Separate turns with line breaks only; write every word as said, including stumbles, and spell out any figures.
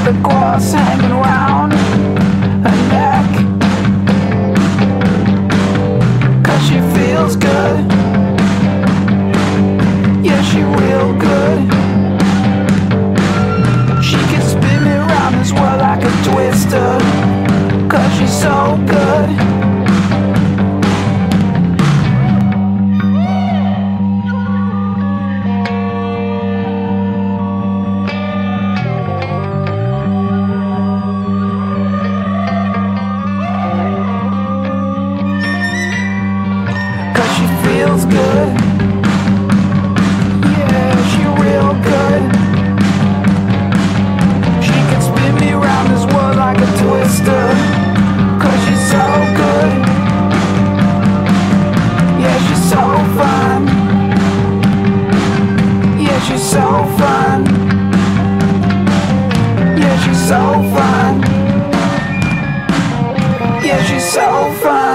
the gloss hanging round her neck, 'cause she feels good. Yeah, she real good. She can spin me round as well like a twister, 'cause she's so good. Feels good. Yeah, she real good. She can spin me round this world like a twister, 'cause she's so good. Yeah, she's so fun. Yeah, she's so fun. Yeah, she's so fun. Yeah, she's so fun.